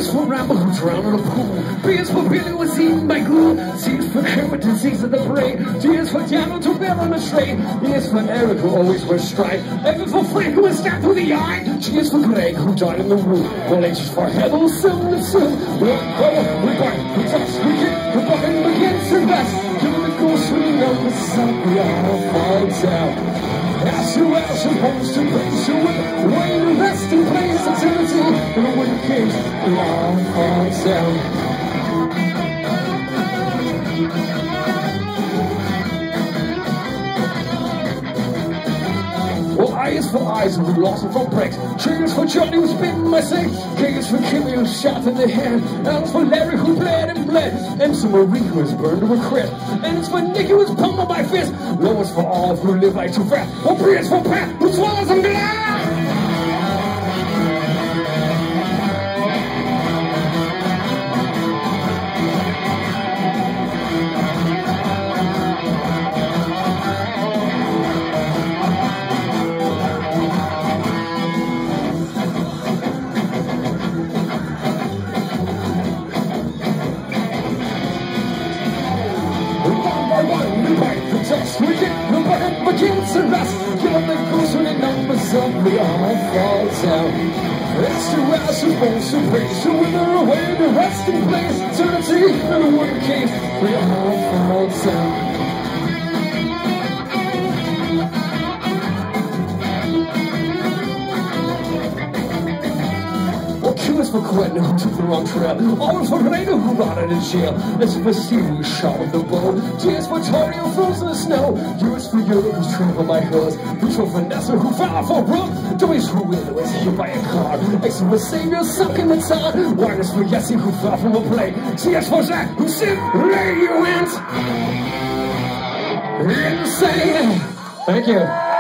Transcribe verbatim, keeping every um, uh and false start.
is for Rambo who drowned in a pool. B is for Billy who was eaten by glue. C is for Kermit, disease of the brain. D is for Daniel to bear on a train. E is for Eric who always wears stripe. F is for Frank who was stabbed through the eye. G is for Greg who died in the womb. Well, H is for Heather who soon and soon. We bite, we touch, we kick, we buck and begin to rest. Give the ghost swinging on the sun, we all fall down. As you are supposed to praise you with way to rest in place eternity. And when it came, we all fall down. Well, I is for eyes who lost it from bricks. J is for Johnny who's bitten my six. K is for Kimmy who's shot in the hand. L is for Larry who bled and bled. M is for Marie who was burned to a crisp. N is for Nicky who was pummeled by fist. L is for all who live like too fast. Well, P is for Pat who swallows them down. We get the burn begins to rest. Give up the ghost when the numbers up, we all fall down. It's two hours supposed to praise you with her away to rest in place. Eternity in a one case, we all fall down. Q is for Quentin who took the wrong trail. O is for Reno who rotted in jail. S is for Steve who shot with the bow. T is for Tony who froze in the snow. U is for Europe who's trampled by hers. H is for Vanessa who fell off a roof. W is for Will who was hit by a car. X is for Savior sunk in the tar. Y is for Yessie who fell from a plane. Z is for Zach who said lay you went insane. Thank you.